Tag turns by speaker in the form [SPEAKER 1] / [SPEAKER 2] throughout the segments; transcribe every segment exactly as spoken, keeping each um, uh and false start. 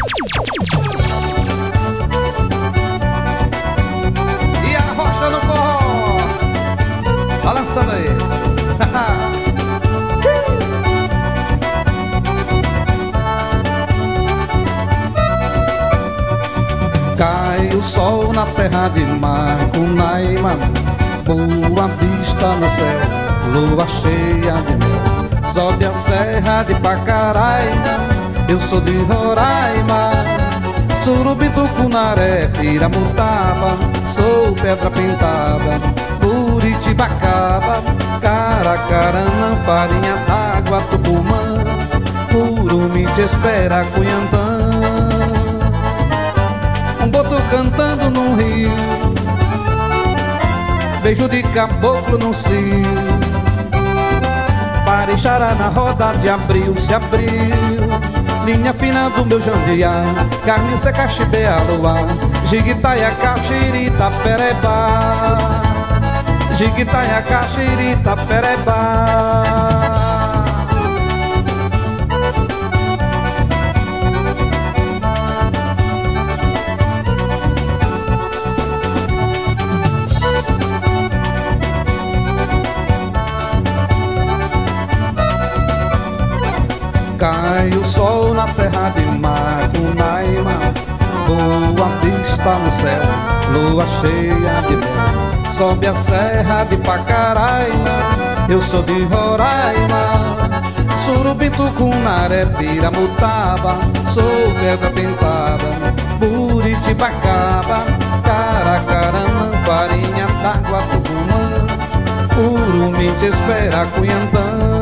[SPEAKER 1] E a rocha no forró, balançando aí. Cai o sol na terra de Macunaíma, boa vista no céu, lua cheia de mel. Sobe a serra de Pacaraima, eu sou de Roraima. Surubim, Tucunaré, Piramutaba, sou pedra pintada, Buritibacaba, Caracaranã, farinha d'água, Tucumã, Curumim te espera, Cunhantã. Um boto cantando no rio, beijo de caboclo no cio. Parixará na roda de abril se abriu, linha fina do meu jandiá, carne seca, chibé, luar, Jiguitaia, caxirita, pereba, Jiguitaia, caxirita, pereba. Cai o sol na terra de Macunaíma, boa vista no céu, lua cheia de mel. Sobe a serra de Pacaraima, eu sou de Roraima. Surubim, Tucunaré, Piramutaba, sou pedra pintada, Buritibacaba, Caracaranã, farinha d'água, Tucumã, Curumim te espera, Cunhantã.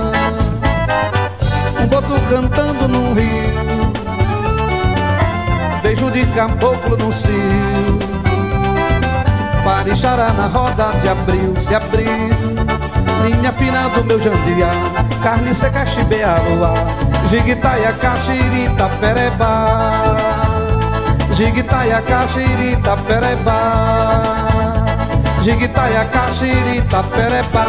[SPEAKER 1] Um boto cantando no rio, beijo de caboclo no cio. Parixará na roda de abril se abriu, linha fina do meu jandiá, carne seca, chibé, luar, Jiguitaia, caxirita, pereba, Jiguitaia, caxirita, pereba, Jiguitaia, caxirita, pereba.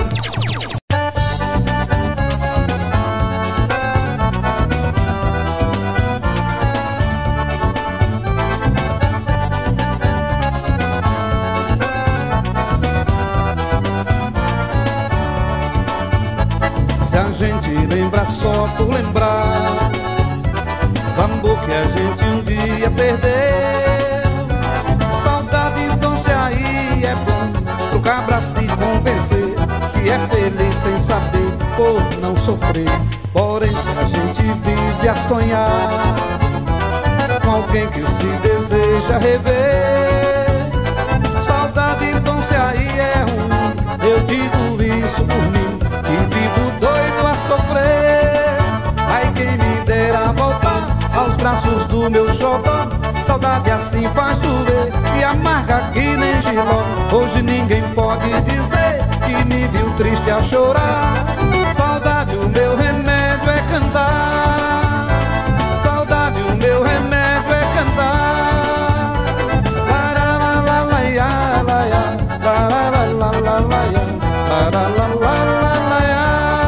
[SPEAKER 1] Só por lembrar bambu que a gente um dia perdeu. Saudade, então se aí é bom pro cabra se convencer que é feliz sem saber por não sofrer. Porém se a gente vive a sonhar com alguém que se deseja rever, saudade, então se aí é ruim, eu digo isso por mim que vivo doido a sofrer. Ai, quem me dera voltar aos braços do meu xodó, saudade assim faz doer e amarga que nem giló. Hoje ninguém pode dizer que me viu triste a chorar. Saudade, o meu remédio é cantar, saudade, o meu remédio é cantar. La la la la la ya, la ya, la la la la la la ya, la la la la la ya.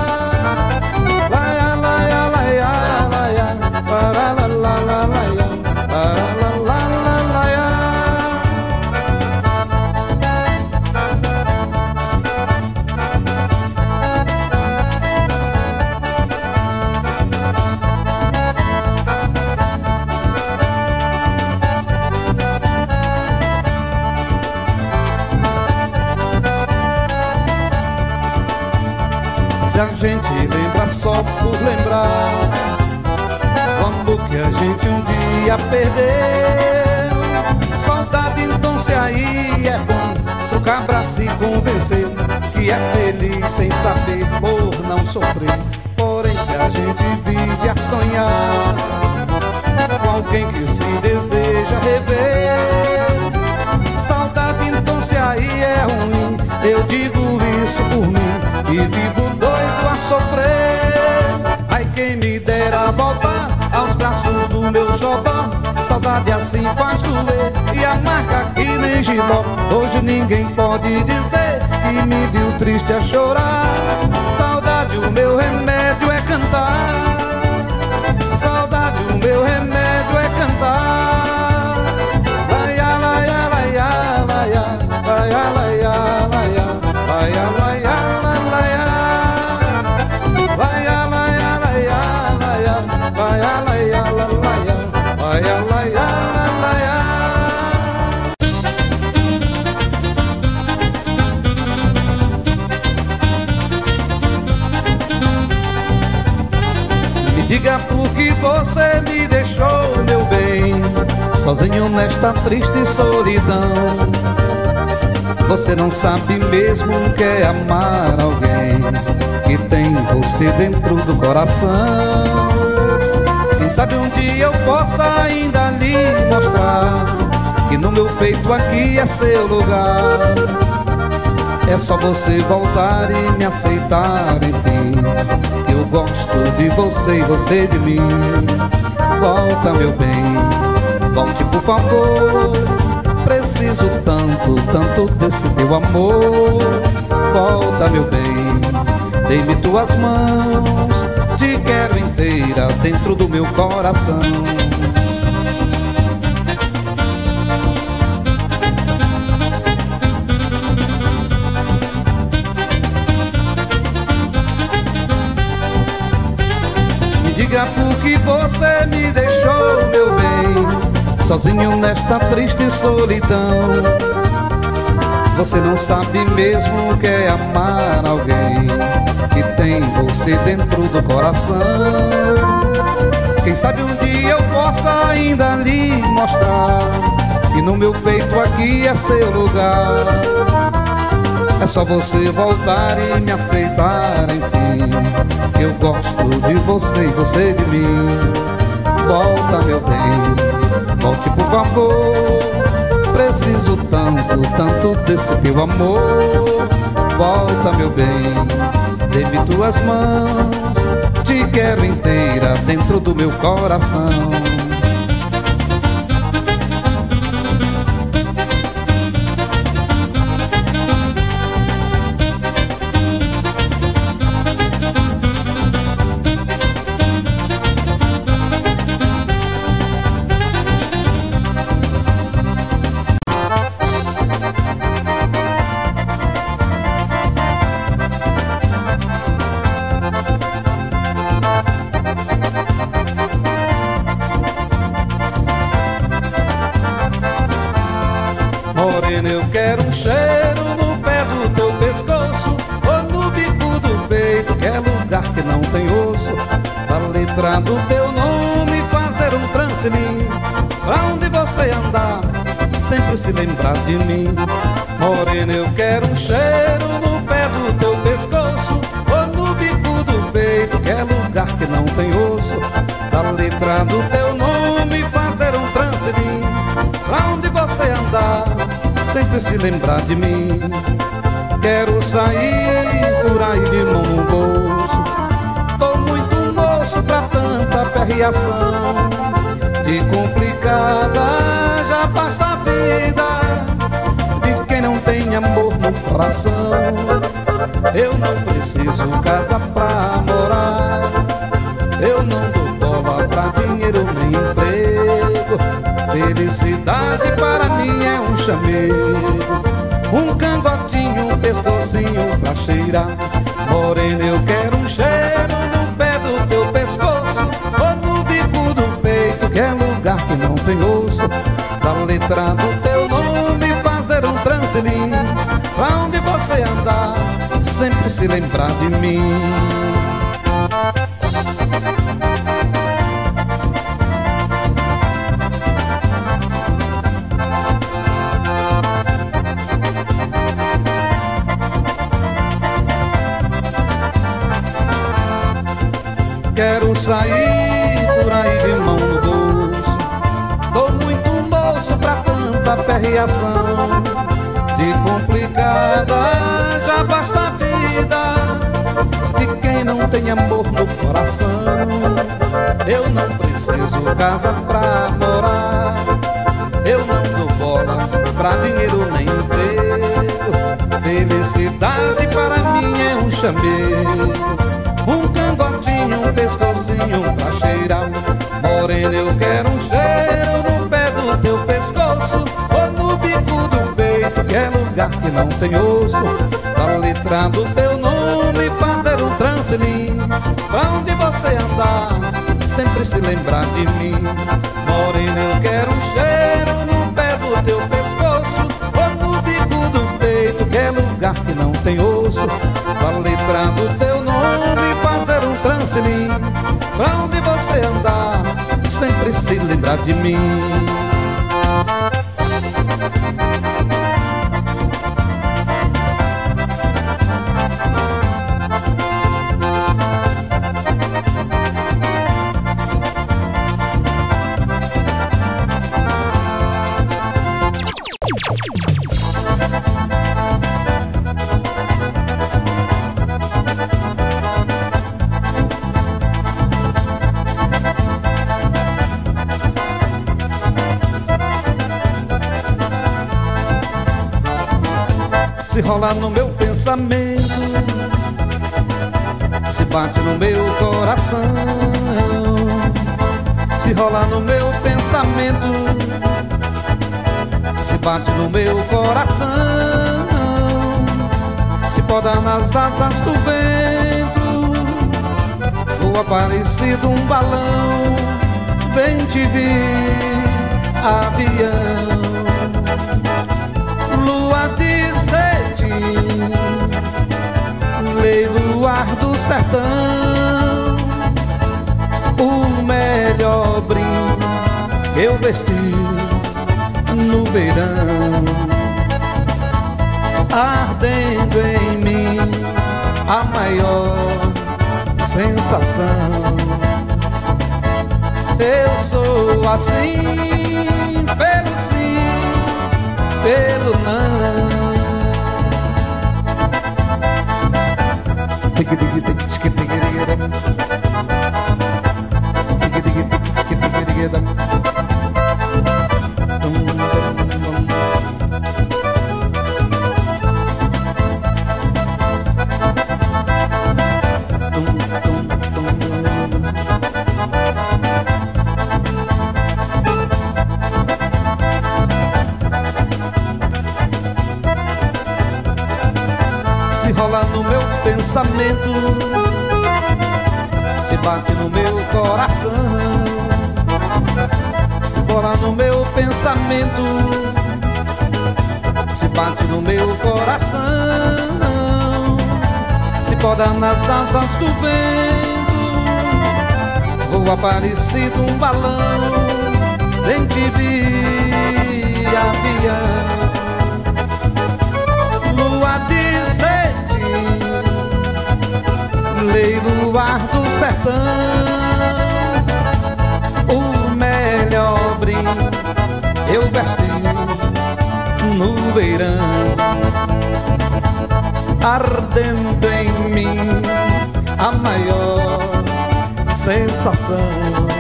[SPEAKER 1] Se a gente lembra só por lembrar quando que a gente um dia perdeu, saudade, então se aí é bom pro cabra se convencer que é feliz sem saber por não sofrer. Porém se a gente vive a sonhar com alguém que se deseja rever, saudade, então se aí é ruim, eu digo isso por mim e vivo doido a sofrer. Ai, quem me dera voltar aos braços do meu xodó, saudade assim faz doer e amarga que nem giló. Hoje ninguém pode dizer que me viu triste a chorar. Saudade, o meu remédio é cantar, saudade, o meu remédio é cantar. sozinho nesta triste solidão. Você não sabe mesmo o que é amar alguém que tem você dentro do coração. Quem sabe um dia eu possa ainda lhe mostrar que no meu peito aqui é seu lugar. É só você voltar e me aceitar, enfim, que eu gosto de você e você de mim. Volta, meu bem, volte por favor. Preciso tanto, tanto desse teu amor. Volta, meu bem, dê-me tuas mãos. Te quero inteira dentro do meu coração. Diga por que você me deixou, meu bem, sozinho nesta triste solidão. Você não sabe mesmo o que é amar alguém que tem você dentro do coração. Quem sabe um dia eu possa ainda lhe mostrar que no meu peito aqui é seu lugar. É só você voltar e me aceitar, enfim, que eu gosto de você e você de mim. Volta, meu bem, volte por favor. Preciso tanto, tanto desse teu amor. Volta, meu bem, dê-me tuas mãos. Te quero inteira dentro do meu coração. Morena, eu quero um cheiro no pé do teu pescoço, ou no bico do peito, que é lugar que não tem osso. A letra do teu nome fazer um trance em mim, pra onde você andar, sempre se lembrar de mim. Morena, eu quero um cheiro no pé do teu pescoço, ou no bico do peito, que é lugar que não tem osso. A letra do teu nome fazer um trance em mim, pra onde você andar, sempre se lembrar de mim. Quero sair por aí de mão no bolso, tô muito moço pra tanta perreação. De complicada já basta a vida de quem não tem amor no coração. Eu não preciso casa pra morar, eu não dou bola pra dinheiro nem emprego. Felicidade para mim é um chamego, um cangotinho, um pescocinho pra cheirar. Morena, eu quero um cheiro no pé do teu pescoço, ou no bico do peito, que é lugar que não tem osso. Da letra do teu nome fazer um trance em mim, pra onde você andar, sempre se lembrar de mim. Quero sair por aí de mão no bolso, tô muito moço pra tanta perreação. De complicada já basta a vida de quem não tem amor no coração. Eu não preciso casa pra morar, eu não dou bola pra dinheiro nem emprego. Felicidade para mim é um chamego, um cangotinho, um pescocinho pra cheirar. Morena, eu quero um cheiro no pé do teu pescoço, ou no bico do peito, que é lugar que não tem osso. Da letra do teu nome fazer um trance em mim, pra onde você andar, sempre se lembrar de mim. Morena, eu quero um cheiro no pé do teu pescoço, ou no bico do peito, que é lugar que não tem osso. Da letra do teu nome fazer um trance em mim, pra onde você andar, sempre se lembrar de mim. Se rola no meu pensamento, se bate no meu coração. Se rola no meu pensamento, se bate no meu coração. Se poda nas asas do vento, voa parecido um balão. Vem te vir, avião. Lua de cetim, leiloar do sertão. O melhor brinco que eu vesti no verão, ardendo em mim a maior sensação. Eu sou assim, pelo sim, pelo não. Tic tic tic tic tic tic tic. Se rola no meu pensamento, se bate no meu coração. Se rola no meu pensamento, se bate no meu coração. Se poda nas asas do vento, voa parecido um balão. Vem te vir, avião. Lua de leiloar do sertão, o melhor brinco eu vesti no verão, ardendo em mim a maior sensação.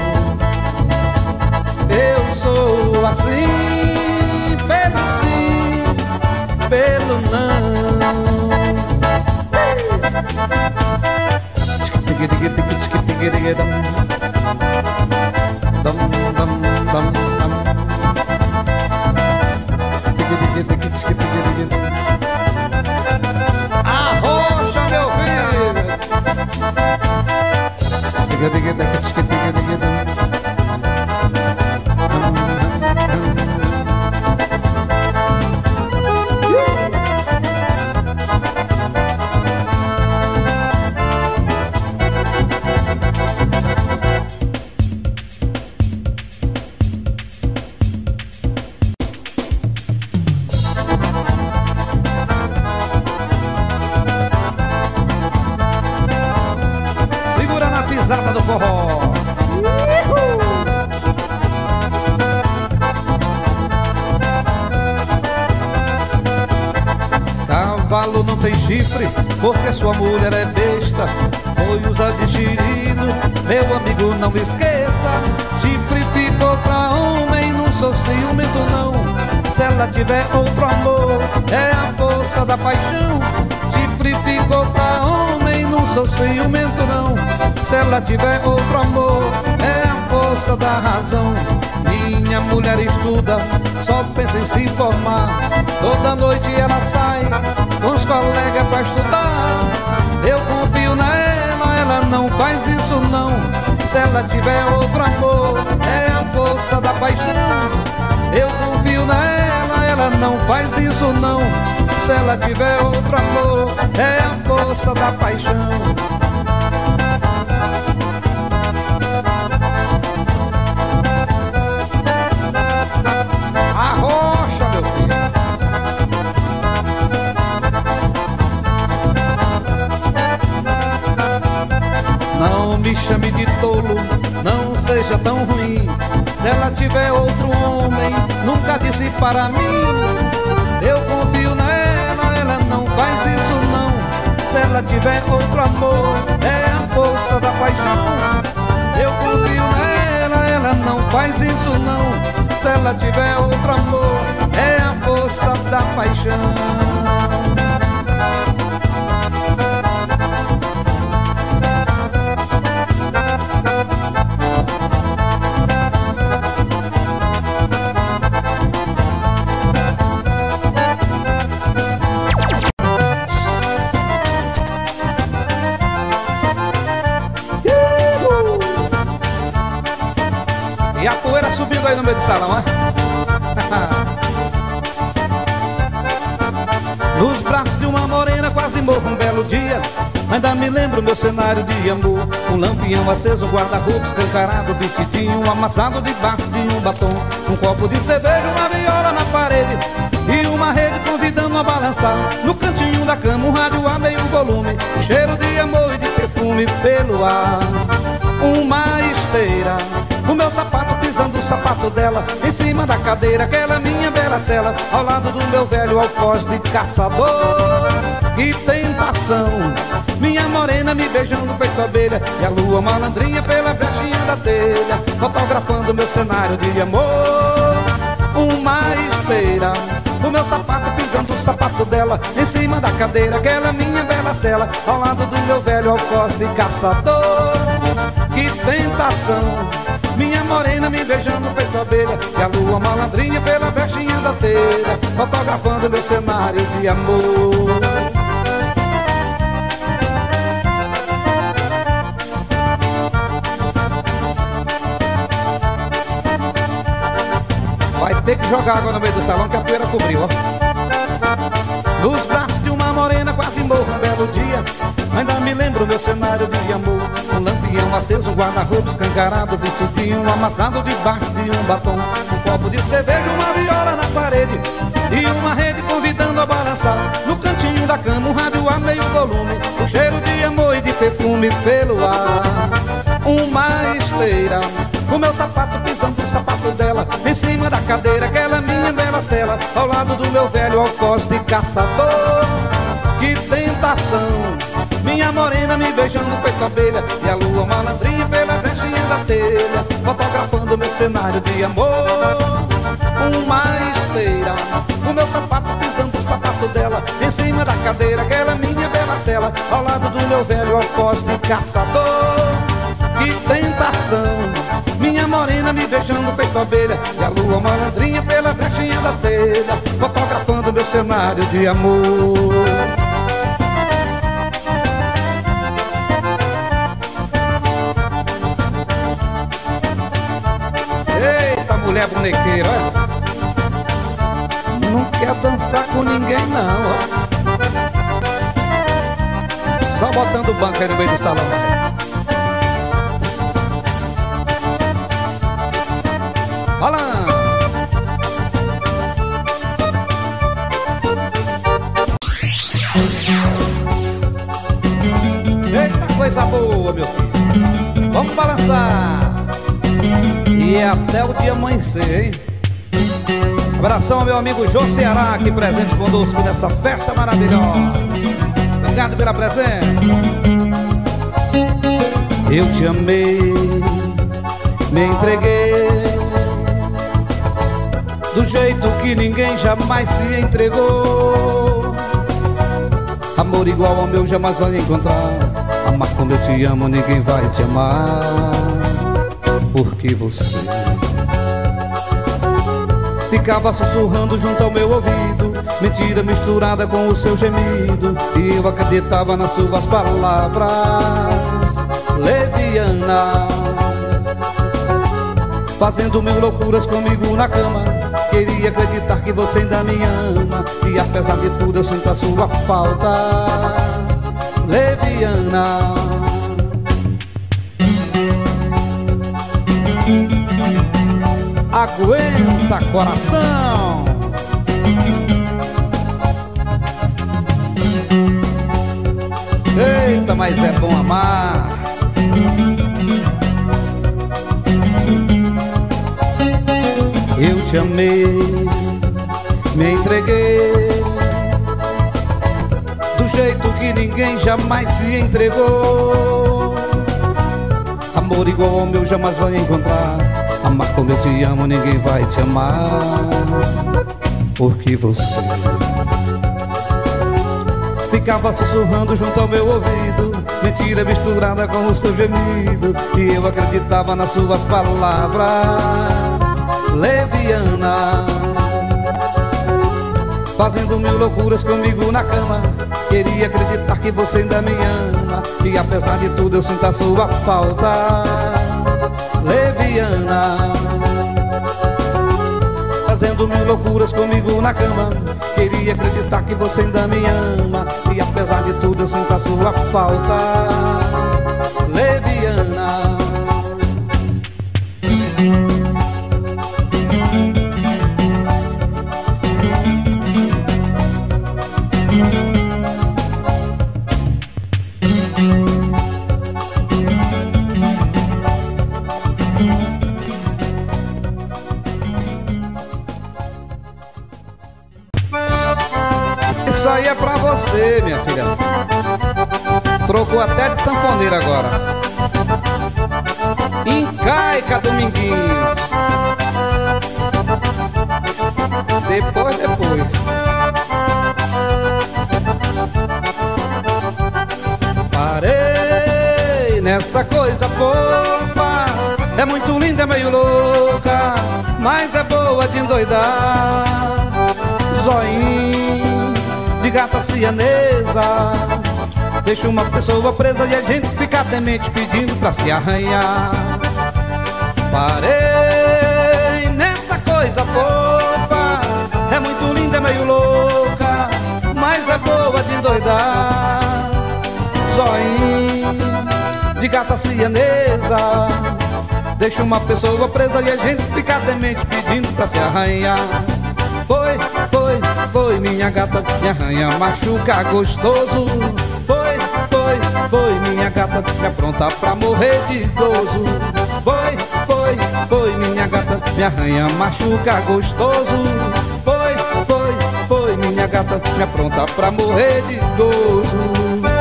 [SPEAKER 1] Eu sou assim, pelo sim, pelo não. Arrocha, meu filho. Pisada do forró. Uhul. Cavalo não tem chifre porque sua mulher é besta, foi usar de girino, meu amigo, não esqueça. Chifre ficou pra homem, não sou ciumento não. Se ela tiver outro amor, é a força da paixão. Chifre ficou pra homem, não sou ciumento não. Se ela tiver outro amor, é a força da razão. Minha mulher estuda, só pensa em se formar. Toda noite ela sai com os colegas pra estudar. Eu confio nela, ela não faz isso não. Se ela tiver outro amor, é a força da paixão. Eu confio nela, ela não faz isso não. Se ela tiver outro amor, é a força da paixão. tiver outro homem, nunca disse para mim, eu confio nela, ela não faz isso não. Se ela tiver outro amor, é a força da paixão. Eu confio nela, ela não faz isso não. Se ela tiver outro amor, é a força da paixão.
[SPEAKER 2] E a poeira subindo aí no meio do salão, hein?
[SPEAKER 1] Nos braços de uma morena quase morro um belo dia. Ainda me lembro meu cenário de amor. Um lampião aceso, guarda-roupa escancarado, vestidinho amassado debaixo de um batom. Um copo de cerveja, uma viola na parede e uma rede convidando a balançar. No cantinho da cama um rádio a meio volume, cheiro de amor e de perfume pelo ar. Uma esteira, o meu sapato pisando o sapato dela, em cima da cadeira, aquela minha bela cela, ao lado do meu velho alfoz de caçador. Que tentação, minha morena me beijando feito abelha, e a lua malandrinha pela brechinha da telha, fotografando meu cenário de amor. Uma esteira, o meu sapato pisando o sapato dela, em cima da cadeira, aquela minha bela cela, ao lado do meu velho alfoz de caçador. Que tentação, minha morena me beijando feito abelha, e a lua malandrinha pela brechinha da telha, fotografando meu cenário de amor.
[SPEAKER 2] Vai ter que jogar água no meio do salão que a poeira cobriu, ó.
[SPEAKER 1] Nos braços de uma morena quase morro um belo dia. Ainda me lembro meu cenário de amor. Um lampião aceso, um guarda-roupa escancarado, vestidinho amassado debaixo de um batom. Um copo de cerveja, uma viola na parede e uma rede convidando a balançar. No cantinho da cama um rádio a meio volume, o cheiro de amor e de perfume pelo ar. Uma esteira, o meu sapato pisando o sapato dela, em cima da cadeira, aquela minha bela cela, ao lado do meu velho alfoz de caçador. Que tentação, minha morena me beijando feito abelha, e a lua malandrinha pela brechinha da telha, fotografando meu cenário de amor. Uma esteira, o meu sapato pisando o sapato dela, em cima da cadeira, aquela minha bela cela, ao lado do meu velho alfoz de caçador. Que tentação, minha morena me beijando feito abelha, e a lua malandrinha pela brechinha da telha, fotografando meu cenário de amor.
[SPEAKER 2] Eita, mulher bonequeira, ó.
[SPEAKER 1] Não quer dançar com ninguém não, ó.
[SPEAKER 2] Só botando o banco aí no meio do salão, ó. Rolando. Eita, coisa boa, meu filho. Vamos balançar.
[SPEAKER 1] E é até o dia amanhecer, hein?
[SPEAKER 2] Abração ao meu amigo Jô Ceará, aqui presente conosco nessa festa maravilhosa. Obrigado pela presença.
[SPEAKER 1] Eu te amei, me entreguei do jeito que ninguém jamais se entregou. Amor igual ao meu jamais vai encontrar. Amar como eu te amo ninguém vai te amar. Porque você ficava sussurrando junto ao meu ouvido, mentira misturada com o seu gemido, e eu acreditava nas suas palavras. Leviana, fazendo mil loucuras comigo na cama. Queria acreditar que você ainda me ama, e apesar de tudo eu sinto a sua falta. Leviana, aguenta, coração. Eita, mas é bom amar. Eu te amei, me entreguei do jeito que ninguém jamais se entregou. Amor igual ao meu jamais vai encontrar. Amar como eu te amo ninguém vai te amar. Porque você ficava sussurrando junto ao meu ouvido, mentira misturada com o seu gemido, e eu acreditava nas suas palavras leviana. Fazendo mil loucuras comigo na cama, queria acreditar que você ainda me ama, e apesar de tudo eu sinto a sua falta leviana. Fazendo mil loucuras comigo na cama, queria acreditar que você ainda me ama, e apesar de tudo eu sinto a sua falta leviana. Isso aí é pra você, minha filha. Trocou até de sanfoneira agora. Encaica, Dominguinhos. Depois, depois. Parei nessa coisa fofa. É muito linda, é meio louca, mas é boa de endoidar. Zoinho de gata sianesa, deixa uma pessoa presa e a gente fica demente pedindo pra se arranhar. Parei nessa coisa fofa. É muito linda, é meio louca, mas é boa de endoidar. Zoinho de gata sianesa, deixa uma pessoa presa e a gente fica demente pedindo pra se arranhar. Foi, foi, foi, minha gata, me arranha, machuca gostoso. Foi, foi, foi, minha gata, me apronta pra morrer de gozo. Foi, foi, foi, minha gata, me arranha, machuca gostoso. Foi, foi, foi, minha gata, me apronta pra morrer de gozo.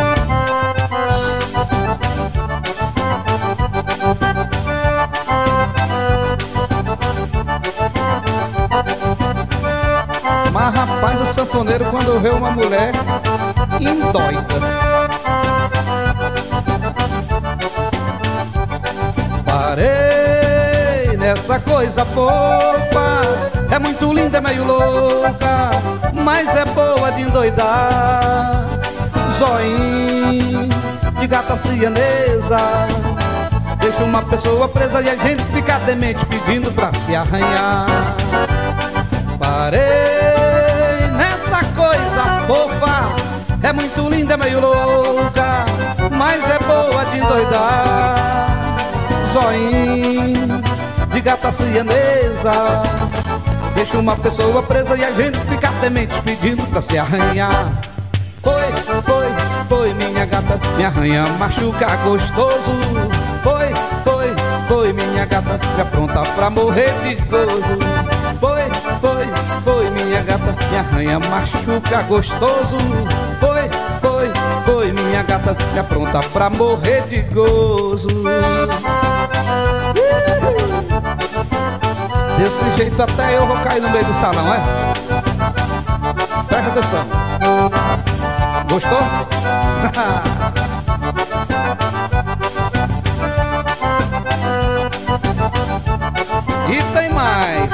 [SPEAKER 1] Mas rapaz, o sanfoneiro quando vê uma mulher endoida. Parei nessa coisa fofa. É muito linda, é meio louca, mas é boa de endoidar. Zoinho de gata sianesa, deixa uma pessoa presa e a gente fica demente pedindo pra se arranhar. Parei nessa coisa fofa. É muito linda, é meio louca, mas é boa de endoidar. Zoinho de gata sianesa, deixa uma pessoa presa e a gente fica demente pedindo pra se arranhar. Foi, foi, foi, minha gata, me arranha, machuca gostoso. Foi, foi, foi, minha gata, me apronta pra morrer de gozo. Foi, foi, foi, minha gata, me arranha, machuca gostoso. Foi, foi, foi, minha gata, me apronta pra morrer de gozo. Desse jeito até eu vou cair no meio do salão, é? Presta atenção. Gostou? E tem mais.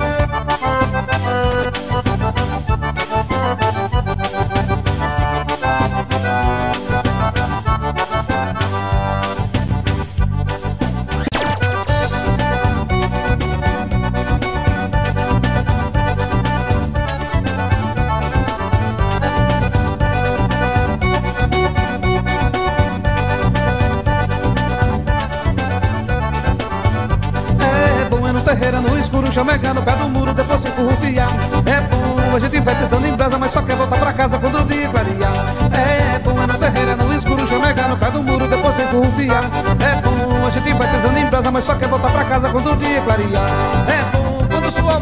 [SPEAKER 1] Terreira no escuro, chamegar no pé do muro, depois se currupiar. É bom, a gente vai pensando em brasa, mas só quer voltar pra casa quando o dia clarear. É bom, é no terreira no escuro, chamegar no pé do muro, depois se currupiar. É bom, a gente vai pensando em brasa, mas só quer voltar pra casa quando o dia clarear. É bom, quando sua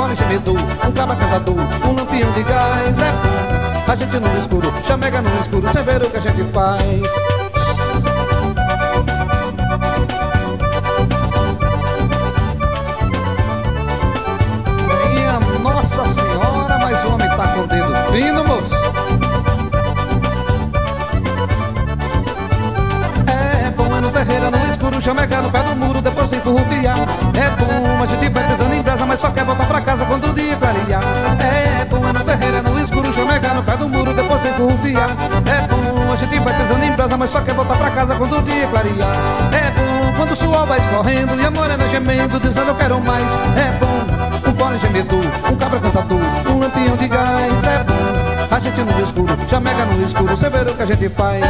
[SPEAKER 1] pole gemedor, um cabra cantador, um lampião de gás. É bom, a gente no escuro, chamega no escuro, sem ver o que a gente faz. Minha Nossa Senhora, mas o homem tá com o dedo fino, moço. É bom, é no terreiro, no escuro, chamega no pé do muro, depois se enturrupiar. É bom, a gente vai pisando em brasa, mas só quer voltar pra casa quando o dia clarear. É bom, é no terreiro, no escuro, chamega no pé do muro, depois se enturrupiar. É bom, a gente vai pisando em brasa, mas só quer voltar pra casa quando o dia clarear. É bom, quando o suor vai escorrendo e a morena gemendo, dizendo eu quero mais. É bom, um pole gemedor, um cabra cantador, um lampião de gás. É bom, a gente no escuro, chamega no escuro, sem ver o que a gente faz.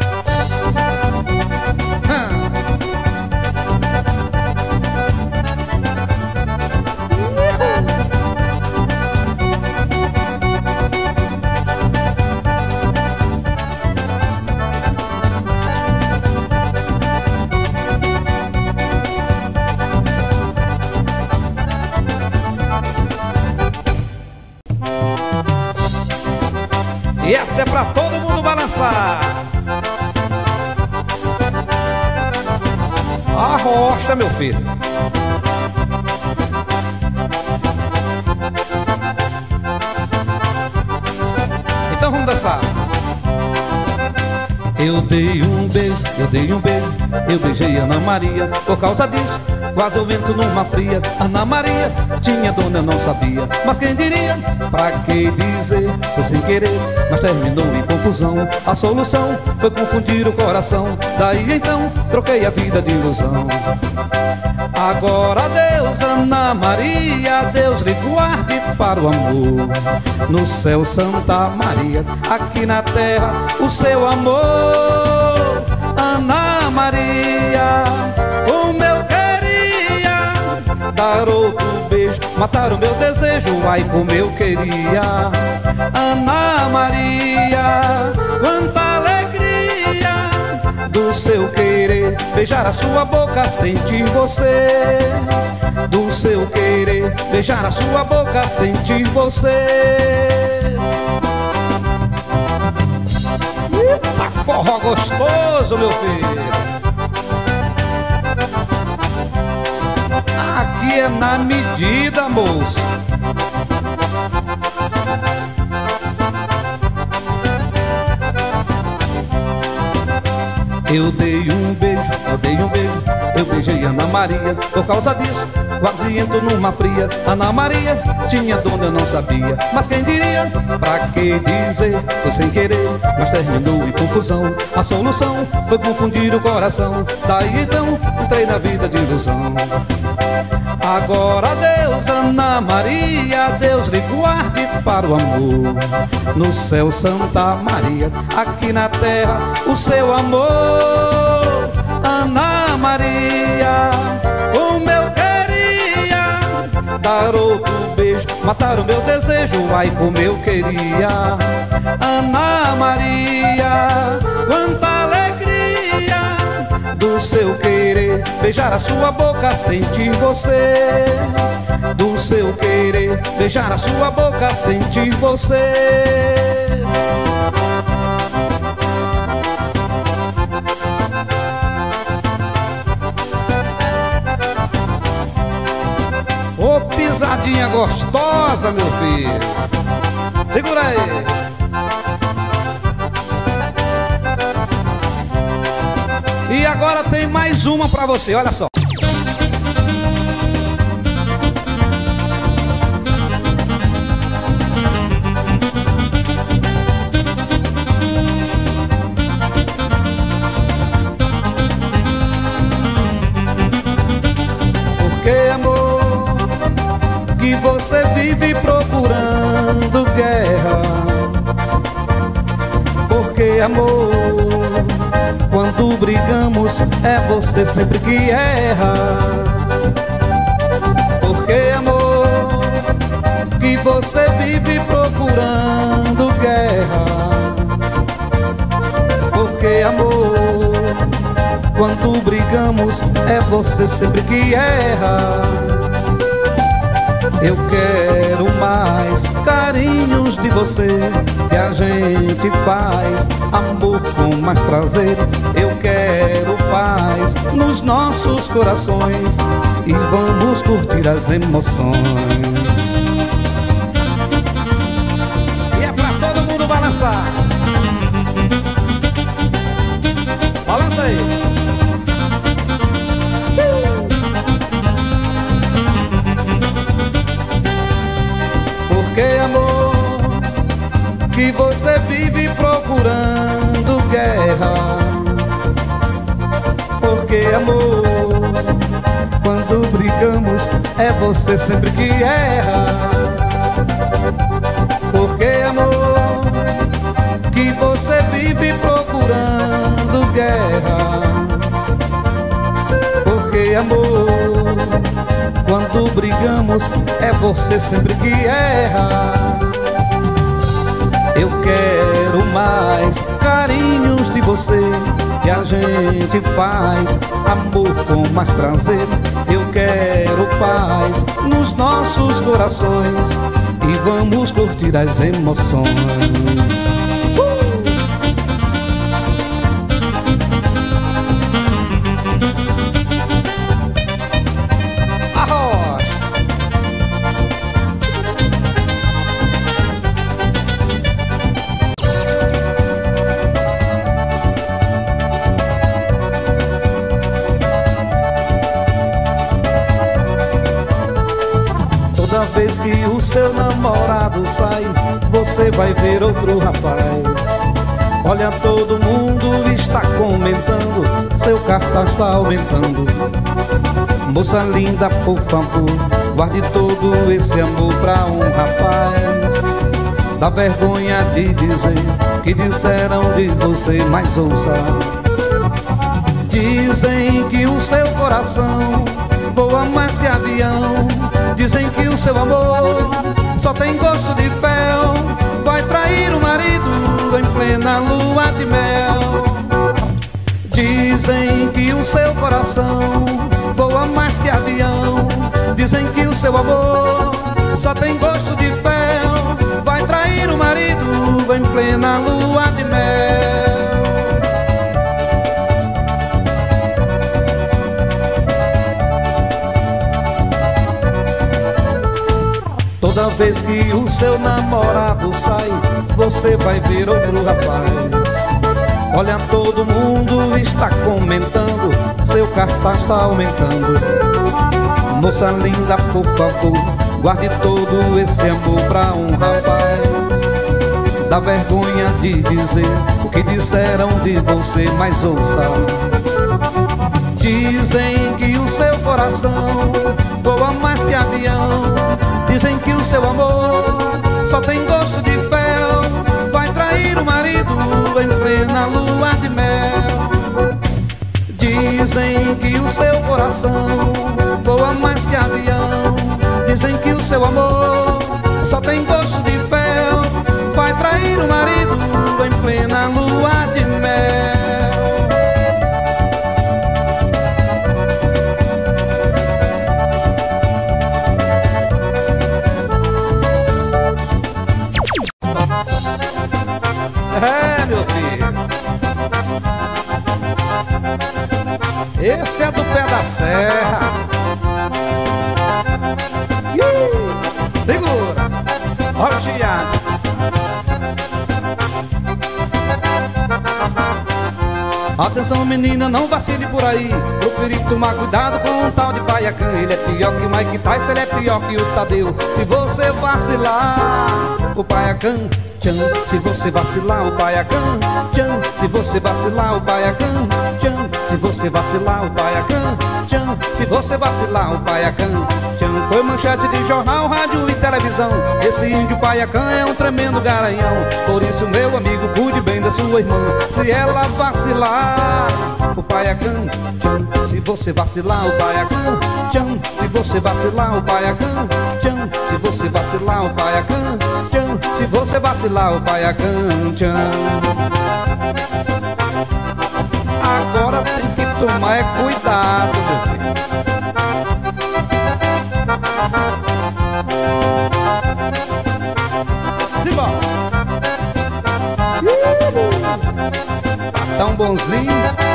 [SPEAKER 2] E essa é pra todo mundo balançar. Arrocha, meu filho. Então vamos dançar.
[SPEAKER 1] Eu dei um beijo, eu dei um beijo, eu beijei Ana Maria. Por causa disso, quase eu vento numa fria. Ana Maria tinha dona, eu não sabia. Mas quem diria, pra que dizer? Foi sem querer, mas terminou em confusão. A solução foi confundir o coração. Daí então, troquei a vida de ilusão. Agora Deus, Ana Maria, Deus lhe guarde para o amor. No céu Santa Maria, aqui na terra o seu amor. Ana Maria, o meu queria dar outro beijo, matar o meu desejo, ai como eu queria. Ana Maria, quanta alegria do seu querer, beijar a sua boca, sentir você. Do seu querer, beijar a sua boca, sentir você.
[SPEAKER 2] Eita, forró gostoso, meu filho.
[SPEAKER 1] Aqui é na medida, moço. Eu dei um beijo, eu dei um beijo, eu beijei Ana Maria. Por causa disso, quase entro numa fria. Ana Maria tinha dona, eu não sabia. Mas quem diria, pra que dizer? Foi sem querer, mas terminou em confusão. A solução foi confundir o coração. Daí então, entrei na vida de ilusão. Agora Deus, Ana Maria, Deus lhe guarde para o amor. No céu Santa Maria, aqui na terra o seu amor. Ana Maria, o meu queria dar outro beijo, matar o meu desejo, ai como eu queria. Ana Maria, quanta alegria do seu querer, beijar a sua boca, sentir você. Do seu querer, beijar a sua boca, sentir você.
[SPEAKER 2] Ô pisadinha gostosa, meu filho. Segura aí. E agora tem mais uma pra você, olha só.
[SPEAKER 1] Porque amor, que você vive procurando guerra. Porque amor, quando brigamos é você sempre que erra. Porque amor, que você vive procurando guerra. Porque amor, quando brigamos é você sempre que erra. Eu quero mais carinhos de você, que a gente faz amor com mais prazer. Eu quero paz nos nossos corações e vamos curtir as emoções. E é pra todo mundo balançar. Balança aí. Porque, amor, que você vive procurando guerra. Porque, amor, quando brigamos é você sempre que erra. Porque, amor, que você vive procurando guerra. Porque, amor, quando brigamos é você sempre que erra. Eu quero mais carinhos de você, que a gente faz amor com mais prazer. Eu quero paz nos nossos corações e vamos curtir as emoções. Toda vez que o seu namorado sai, você vai ver outro rapaz. Olha, todo mundo está comentando, seu cartaz está aumentando. Moça linda, por favor, guarde todo esse amor pra um rapaz. Dá vergonha de dizer que disseram de você, mas ouça. Dizem que o seu coração voa mais que avião. Dizem que o seu amor só tem gosto de fel. Vai trair o marido em plena lua de mel. Dizem que o seu coração voa mais que avião. Dizem que o seu amor só tem gosto de fel. Vai trair o marido em plena lua de mel. Toda vez que o seu namorado sai, você vai ver outro rapaz. Olha, todo mundo está comentando, seu cartaz está aumentando. Moça linda, por favor, guarde todo esse amor pra um rapaz. Dá vergonha de dizer o que disseram de você, mas ouça. Dizem que o seu coração voa mais que avião. Dizem que o seu amor só tem gosto de fel. Vai trair o marido em plena lua de mel. Dizem que o seu coração voa mais que avião. Dizem que o seu amor só tem gosto de fel. Vai trair o marido em plena lua de mel.
[SPEAKER 2] É, meu filho, esse é do pé da serra. Ih, segura, olha o chiado. Atenção, menina, não vacile por aí. Procure tomar cuidado com um tal de Baiacan. Ele é pior que o Mike Tyson, ele é pior que o Tadeu. Se você vacilar, o Baiacan tchan. Se você vacilar, o Baiacan tchan. Se você vacilar, o Baiacan tchan. Se você vacilar, o Baiacan tchan. Se você vacilar, o Baiacan tchan. Foi manchete de jornal, rádio e televisão. Esse índio Baiacan é um tremendo garanhão. Por isso, meu amigo, cuide bem da sua irmã. Se ela vacilar, o Baiacan tchan. Se você vacilar, o Baiacan tchan. Se você vacilar, o Baiacan tchan. Se você vacilar, o Baiacan tchan. Se você vacilar, o Baiacan tchan. Agora tem que tomar é cuidado, meu filho. bonzinho.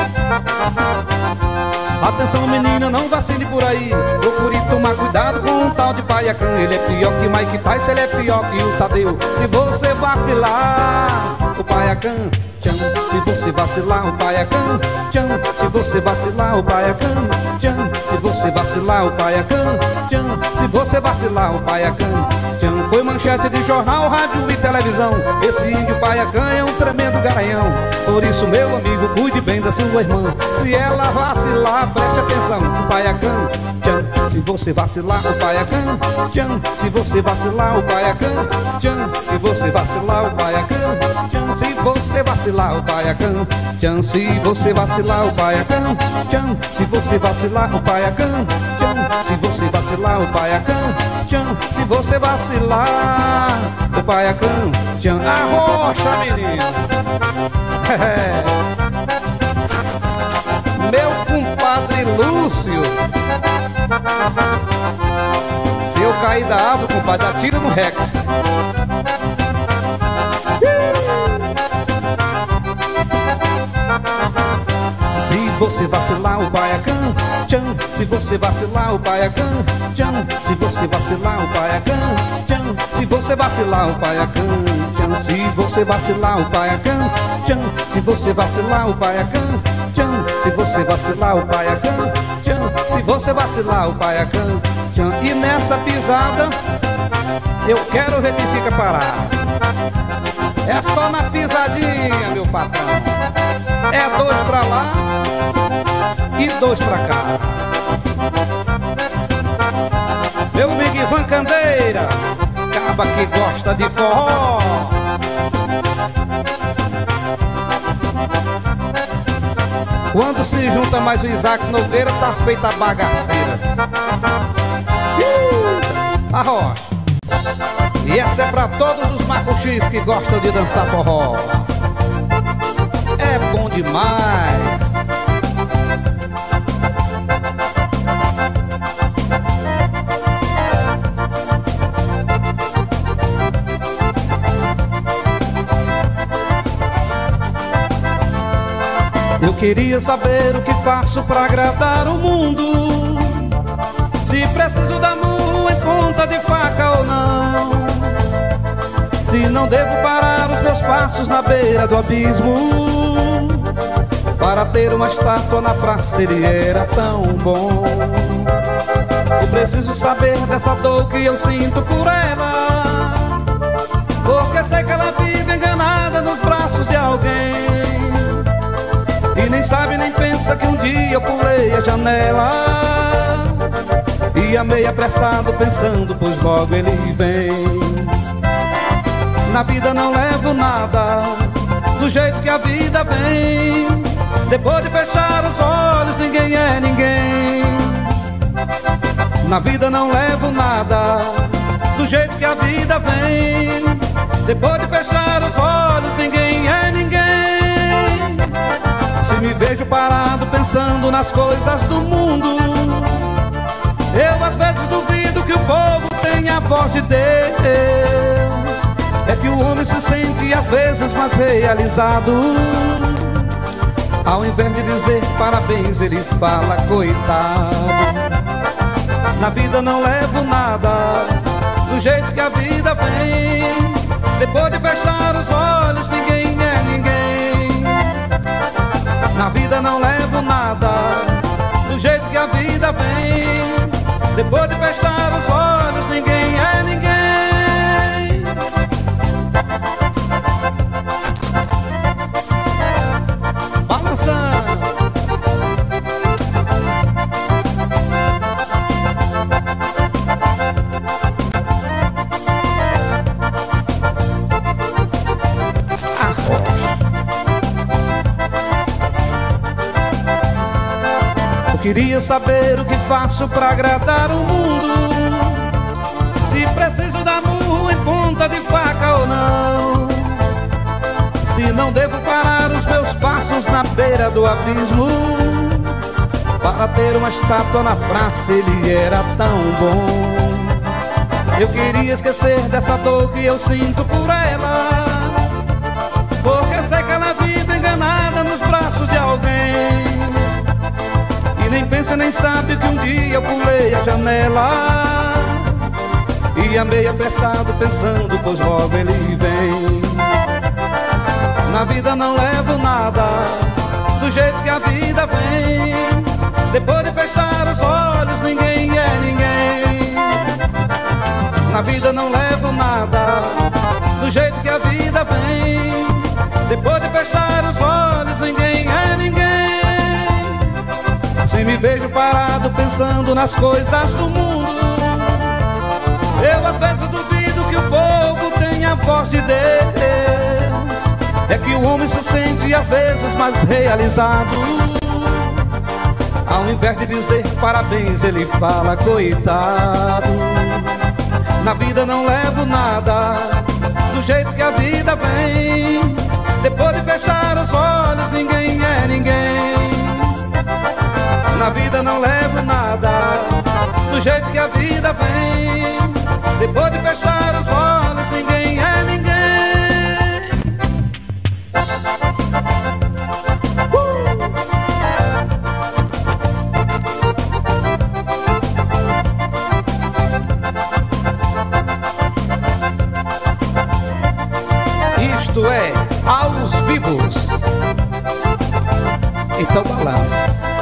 [SPEAKER 2] Atenção menina, não vacile por aí, procure tomar cuidado com um tal de Paiacã. Ele é pior que Mike Tyson, ele é pior que o Tadeu. Se você vacilar, o Paiacã, tchan. Se você vacilar, o Paiacã, tchan. Se você vacilar, o Paiacã, tchan. Se você vacilar, o Paiacã, tchan. Se você vacilar, o Paiacã, tchan. Foi manchete de jornal, rádio e televisão. Esse índio Paiacã é um tremendo garanhão. Por isso, meu amigo, cuide bem da sua irmã. Se ela vacilar, preste atenção, o Paiacã, tchan. Se você vacilar, o Paiacã, tchan. Se você vacilar, o Paiacã, tchan. Se você vacilar, o Paiacã, tchan. Se você vacilar, o Paiacã, tchan. Se você vacilar, o Paiacã, tchan. Se você vacilar, o Paiacã, tchan. Se você vacilar, o Paiacã, tchan. Se você vacilar, o Paiacã, tchan. Arrocha, menino. Meu compadre Lúcio, se eu cair da árvore, compadre, atira no Rex. Se você vacilar, o Paiacã, tchan. Se você vacilar, o Paiacã, tchan. Se você vacilar, o Paiacã, tchan. Se você vacilar, o Paiacã, tchan. Se você vacilar, o Paiacã, tchan. Se você vacilar, o Paiacã, tchan. Se você vacilar, o Paiacã, tchan. Se você vacilar, o Paiacã, tchan. E nessa pisada eu quero ver quem fica parado. É só na pisadinha, meu patrão. É dois pra lá e dois pra cá. Meu amigo Ivan Candeira, caba que gosta de forró. Quando se junta mais o Isaac Nogueira, tá feita a bagaceira. uh, Arrocha. E essa é pra todos os macuxis que gostam de dançar forró. É bom demais. Eu queria saber o que faço pra agradar o mundo, se preciso dar murro em ponta de faca ou não, se não devo parar os meus passos na beira do abismo, para ter uma estátua na praça ele era tão bom. Eu preciso saber dessa dor que eu sinto por ela, porque sei que ela vive enganada nos braços de alguém, e nem sabe nem pensa que um dia eu pulei a janela e amei apressado pensando, pois logo ele vem. Na vida não levo nada, do jeito que a vida vem, depois de fechar os olhos ninguém é ninguém. Na vida não levo nada, do jeito que a vida vem, depois de fechar os olhos ninguém é ninguém. Se me vejo parado pensando nas coisas do mundo, eu às vezes duvido que o povo tenha a voz de Deus. É que o homem se sente às vezes mais realizado, ao invés de dizer parabéns ele fala coitado. Na vida não levo nada, do jeito que a vida vem, depois de fechar os olhos ninguém é ninguém. Na vida não levo nada, do jeito que a vida vem, depois de fechar os olhos ninguém é ninguém. Balançando. Queria saber o que faço pra agradar o mundo, se preciso dar murro em ponta de faca ou não, se não devo parar os meus passos na beira do abismo, para ter uma estátua na praça ele era tão bom. Eu queria esquecer dessa dor que eu sinto por ela, porque sei que ela vive enganada nos braços
[SPEAKER 1] nem pensa nem sabe que um dia eu pulei a janela e amei apressado pensando, pois logo ele vem. Na vida não levo nada, do jeito que a vida vem. Depois de fechar os olhos, ninguém é ninguém. Na vida não levo nada, do jeito que a vida vem. Depois de fechar os olhos, ninguém é ninguém. Se me vejo parado pensando nas coisas do mundo, eu às vezes duvido que o povo tenha a voz de Deus. É que o homem se sente às vezes mais realizado. Ao invés de dizer parabéns, ele fala coitado. Na vida não levo nada, do jeito que a vida vem. Depois de fechar os olhos, ninguém é ninguém. Na vida não levo nada, do jeito que a vida vem. Depois de fechar os olhos, ninguém é ninguém. Isto é Aos Vivos. Então balance.